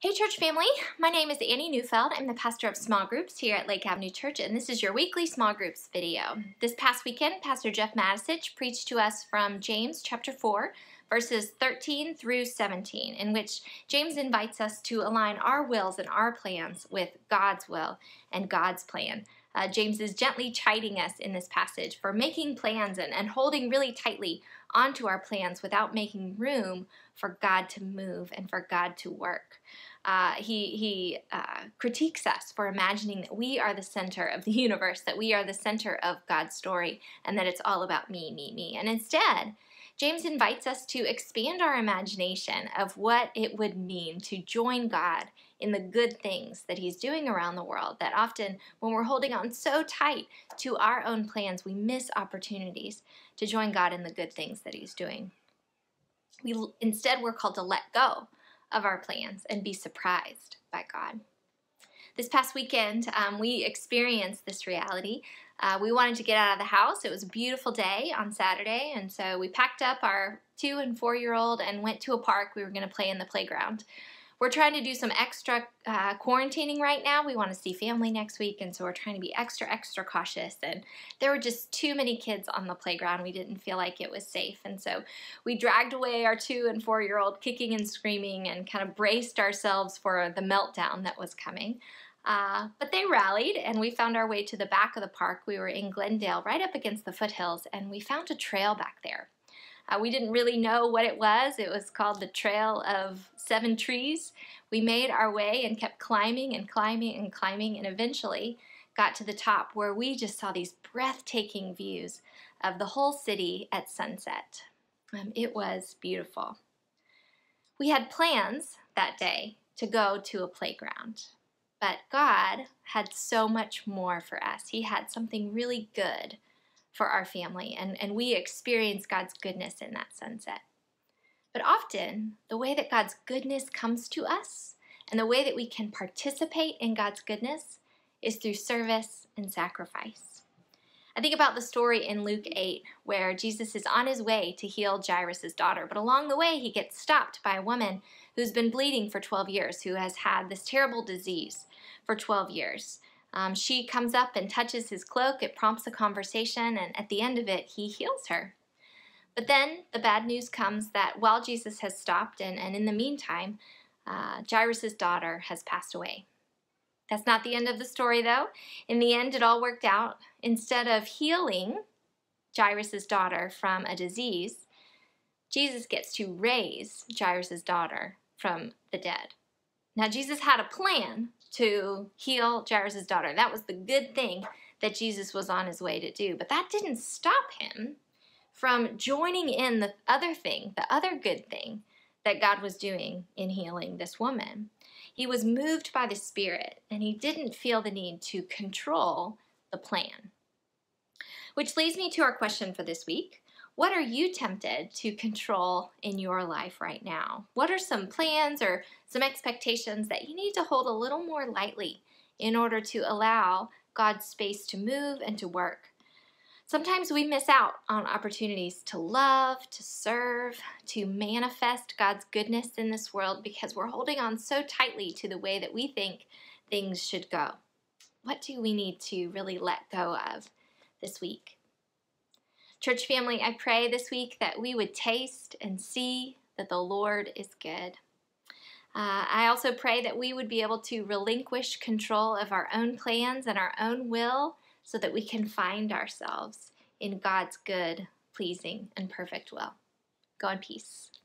Hey church family, my name is Annie Neufeld. I'm the pastor of small groups here at Lake Avenue Church, and this is your weekly small groups video. This past weekend, Pastor Jeff Matisich preached to us from James chapter 4, verses 13 through 17, in which James invites us to align our wills and our plans with God's will and God's plan. James is gently chiding us in this passage for making plans and holding really tightly onto our plans without making room for God to move and for God to work. He critiques us for imagining that we are the center of the universe, that we are the center of God's story, and that it's all about me, me, me. And instead, James invites us to expand our imagination of what it would mean to join God in the good things that he's doing around the world, that often when we're holding on so tight to our own plans, we miss opportunities to join God in the good things that he's doing. Instead, we're called to let go of our plans and be surprised by God. This past weekend, we experienced this reality. We wanted to get out of the house. It was a beautiful day on Saturday, and so we packed up our 2- and 4-year-old and went to a park. We were going to play in the playground. We're trying to do some extra quarantining right now. We want to see family next week, and so we're trying to be extra cautious. And there were just too many kids on the playground. We didn't feel like it was safe, and so we dragged away our 2- and 4-year-old kicking and screaming and kind of braced ourselves for the meltdown that was coming. But they rallied, and we found our way to the back of the park. We were in Glendale, right up against the foothills, and we found a trail back there. We didn't really know what it was. It was called the Trail of 7 Trees. We made our way and kept climbing and climbing and climbing, and eventually got to the top where we just saw these breathtaking views of the whole city at sunset. It was beautiful. We had plans that day to go to a playground, but God had so much more for us. He had something really good for our family, and we experience God's goodness in that sunset. But often, the way that God's goodness comes to us and the way that we can participate in God's goodness is through service and sacrifice. I think about the story in Luke 8 where Jesus is on his way to heal Jairus' daughter, but along the way he gets stopped by a woman who's been bleeding for 12 years, who has had this terrible disease for 12 years. She comes up and touches his cloak. It prompts a conversation, and at the end of it, he heals her. But then the bad news comes that while Jesus has stopped, and in the meantime, Jairus' daughter has passed away. That's not the end of the story, though. In the end, it all worked out. Instead of healing Jairus' daughter from a disease, Jesus gets to raise Jairus' daughter from the dead. Now, Jesus had a plan to heal Jairus' daughter. That was the good thing that Jesus was on his way to do. But that didn't stop him from joining in the other thing, the other good thing that God was doing in healing this woman. He was moved by the Spirit, and he didn't feel the need to control the plan. Which leads me to our question for this week. What are you tempted to control in your life right now? What are some plans or some expectations that you need to hold a little more lightly in order to allow God's space to move and to work? Sometimes we miss out on opportunities to love, to serve, to manifest God's goodness in this world because we're holding on so tightly to the way that we think things should go. What do we need to really let go of this week? Church family, I pray this week that we would taste and see that the Lord is good. I also pray that we would be able to relinquish control of our own plans and our own will so that we can find ourselves in God's good, pleasing, and perfect will. Go in peace.